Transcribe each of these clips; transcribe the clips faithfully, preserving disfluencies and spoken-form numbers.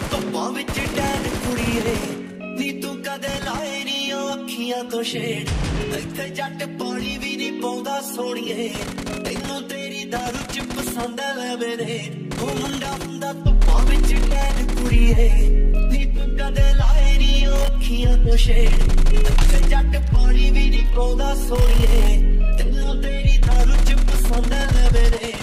ਧੁੱਪਾਂ ਵਿੱਚ ਟੈਨ ਕੁੜੀਏ ਨੀ ਤੂੰ ਕਦੇ ਲਾਏ ਨੀ ਉਹ ਅੱਖੀਆਂ ਤੋਂ ਸ਼ੇਡ ਇੱਥੇ ਜੱਟ ਪਾਣੀ ਵੀ ਨਹੀਂ ਪਾਉਂਦਾ ਸੋਹਣੀਏ ਤੈਨੂੰ ਤੇਰੀ ਦਾਰੂ ਚ ਪਸੰਦ ਐ ਮੇਰੇ ਉਹ ਮੁੰਡਾ ਹੁੰਦਾ ਧੁੱਪਾਂ ਵਿੱਚ ਟੈਨ ਕੁੜੀਏ ਨੀ ਤੂੰ ਕਦੇ ਲਾਏ ਨੀ ਉਹ ਅੱਖੀਆਂ ਤੋਂ ਸ਼ੇਡ ਇੱਥੇ ਜੱਟ ਪਾਣੀ ਵੀ ਨਹੀਂ ਪਾਉਂਦਾ ਸੋਹਣੀਏ ਤੈਨੂੰ ਤੇਰੀ ਦਾਰੂ ਚ ਪਸੰਦ ਐ ਮੇਰੇ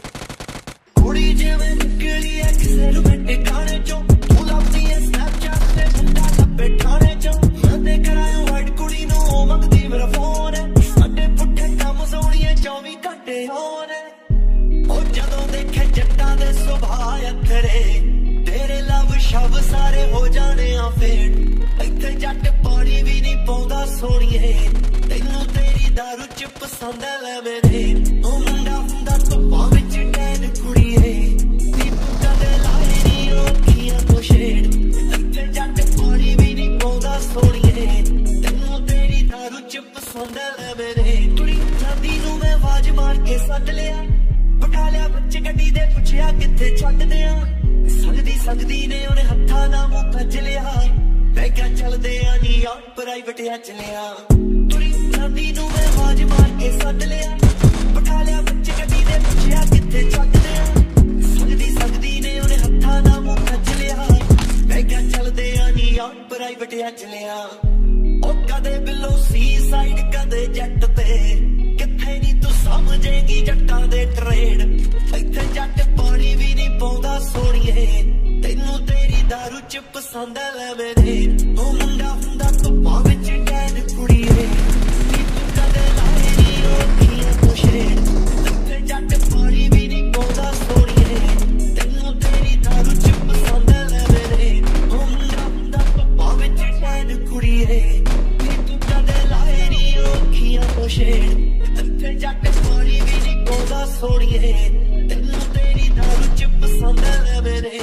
ਕੁੜੀ ਜਿਵੇਂ ਨਿਕਲੀ ਐ ਕਿਸੇ ਰੋਮਾਂਟਿਕ ਗਾਣੇ ਚੋਂ ਤੂੰ ਲੱਭਦੀ ਐ ਸਨੈਪਚੈਟ ਤੇ ਮੁੰਡਾ ਲੱਭੇ ਠਾਣੇ ਚੋਂ ਮੈਂ ਤੇ ਕਰਾਇਆ ਵਾਈਟ ਕੁੜੀ ਨੂੰ ਉਹ ਮੰਗਦੀ ਮੇਰਾ ਫੋਨ ਐ ਸਾਡੇ ਪੁੱਠੇ ਕੰਮ ਸੋਹਣੀਏ ਚੌਵੀ ਘੰਟੇ ਹੋਣ ਉਹ ਜਦੋਂ ਦੇਖੇ ਜੱਟਾਂ ਦੇ ਸੁਭਾਅ ਅੱਖਰੇ ਤੇਰੇ ਲਵ ਸ਼ਬ ਸਾਰੇ ਹੋ ਜਾਣੇ ਆ ਫੇਡ ਇੱਥੇ ਜੱਟ ਪਾਣੀ ਵੀ ਨਹੀਂ ਪਾਉਂਦਾ ਸੋਹਣੀਏ ਤੈਨੂੰ ਤੇਰੀ ਦਾਰੂ ਚ ਪਸੰਦ ਐ ਲੈ ਮੇਰੇ ਉਹ ਮੁੰਡਾ ਹੁੰਦਾ ਧੁੱਪਾਂ ਵਿੱਚ ਟੈਨ ਕੁੜੀਏ ਨੀ ਤੂੰ ਕਦੇ ਲਾਏ ਨੀ ਉਹ ਅੱਖੀਆਂ ਤੋਂ ਸ਼ੇਡ ਇੱਥੇ ਜੱਟ ਪਾਣੀ ਵੀ ਨਹੀਂ ਪਾਉਂਦਾ ਸੋਹਣੀਏ ਤੈਨੂੰ ਤੇਰੀ ਦਾਰੂ ਚ ਪਸੰਦ ਐ ਲੈ ਮੇਰੇ ਕੁੜੀ ਜਾਂਦੀ ਨੂੰ ਮੈਂ ਆਵਾਜ਼ ਮਾਰ ਕੇ ਸੱਦ ਲਿਆ ਬਿਠਾ ਲਿਆ ਵਿੱਚ ਗੱਡੀ ਦੇ ਪੁੱਛਿਆ ਕਿੱਥੇ ਛੱਡਦੇ ਆ ਸੰਗਦੀ ਸੰਗਦੀ ਨੇ ਉਹਨੇ ਹੱਥਾਂ ਦਾ ਮੂੰਹ ਭੱਜ ਲਿਆ ਮੈਂ ਕਿਹਾ ਚੱਲਦੇ ਆ ਨੀ ਆ ਪ੍ਰਾਈਵੇਟ ਆ ਚਲਿਆ ਕੁੜੀ ਜਾਂਦੀ ਨੂੰ ਮੈਂ ਆਵਾਜ਼ ਮਾਰ ਕੇ ਸੱਦ ਲਿਆ ਬਿਠਾ ਲਿਆ ਵਿੱਚ ਗੱਡੀ ਦੇ ਪੁੱਛਿਆ ਕਿੱਥੇ ਛੱਡਦੇ ਆ ਸੰਗਦੀ ਸੰਗਦੀ ਨੇ ਉਹਨੇ ਹੱਥਾਂ ਦਾ ਮੂੰਹ ਭੱਜ ਲਿਆ ਮੈਂ ਕਿਹਾ ਚੱਲਦੇ ਆ ਨੀ ਆ ਪ੍ਰਾਈਵੇਟ ਆ ਚਲਿਆ ਉਹ ਕਦੇ ਬਿਲੋ ਸੀ ਸਾਈਡ ਕਦੇ ਜੱਟ ਤੇ ਕਿੱਥੇ ਨੀ ਤੂੰ ਸਮਝੇਗੀ ਜੱਟਾਂ ਦੇ ਟਰੇਡ ਇੱਥੇ ਜੱਟ ਪਾਣੀ ਵੀ ਨਹੀਂ ਪਾਉਂਦਾ ਸੋਹਣੀਏ ਤੈਨੂੰ ਤੇਰੀ ਦਾਰੂ ਚ ਪਸੰਦ ਐ ਲੈ ਮੇਰੇ ਉਹ ਮੁੰਡਾ ਹੁੰਦਾ ਧੁੱਪਾਂ ਵਿੱਚ ਟੈਨ ਕੁੜੀਏ ਨੀ ਤੂੰ ਕਦੇ ਲਾਏ ਨੀ ਉਹ ਅੱਖੀਆਂ ਤੋਂ ਸ਼ੇਡ ਇੱਥੇ ਜੱਟ ਪਾਣੀ ਵੀ ਨਹੀਂ ਪਾਉਂਦਾ ਸੋਹਣੀਏ ਤੈਨੂੰ ਤੇਰੀ ਦਾਰੂ ਚ ਪਸੰਦ ਐ ਲੈ ਮੇਰੇ ਉਹ ਮੁੰਡਾ ਹੁੰਦਾ ਧੁੱਪਾਂ ਵਿੱਚ ਟੈਨ ਕੁੜੀਏ ਨੀ ਤੂੰ ਕਦੇ ਲਾਏ ਨੀ ਉਹ ਅੱਖੀਆਂ ਤੋਂ ਸ਼ੇਡ ਇੱਥੇ ਜੱਟ ਪਾਣੀ ਵੀ ਨਹੀਂ ਪਾਉਂਦਾ ਸੋਹਣੀਏ ਤੈਨੂੰ ਤੇਰੀ ਦਾਰੂ ਚ ਪਸੰਦ ਐ ਲੈ ਮੇਰੇ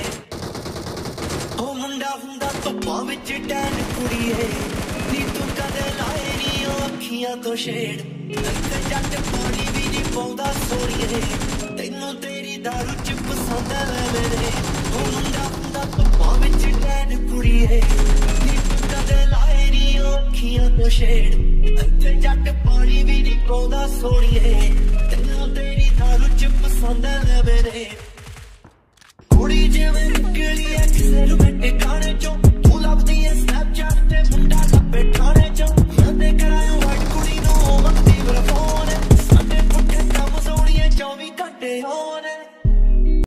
ਉਹ ਮੁੰਡਾ ਹੁੰਦਾ ਧੁੱਪਾਂ ਵਿੱਚ ਟੈਨ ਕੁੜੀਏ ਨੀ ਤੂੰ ਕਦੇ ਲਾਏ ਨੀ ਉਹ ਅੱਖੀਆਂ ਤੋਂ ਸ਼ੇਡ ਇੱਥੇ ਜੱਟ ਪਾਣੀ ਵੀ ਨਹੀਂ ਪਾਉਂਦਾ ਸੋਹਣੀਏ ਤੈਨੂੰ ਤੇਰੀ ਦਾਰੂ ਚ ਪਸੰਦ ਐ ਲੈ ਮੇਰੇ ਉਹ ਮੁੰਡਾ ਹੁੰਦਾ ਧੁੱਪਾਂ ਵਿੱਚ ਟੈਨ ਕੁੜੀਏ ਨੀ ਤੂੰ ਕਦੇ ਲਾਏ ਨੀ ਉਹ ਅੱਖੀਆਂ ਤੋਂ ਸ਼ੇਡ ਇੱਥੇ ਜੱਟ ਪਾਣੀ ਵੀ ਨਹੀਂ ਪਾਉਂਦਾ ਸੋਹਣੀਏ ਤੈਨੂੰ ਤੇਰੀ ਦਾਰੂ ਚ ਪਸੰਦ ਐ ਲੈ ਮੇਰੇ ਕੁੜੀ ਜਿਵੇਂ ਨਿਕਲੀ ਐ ਕਿਸੇ ਰੋਮਾਂਟਿਕ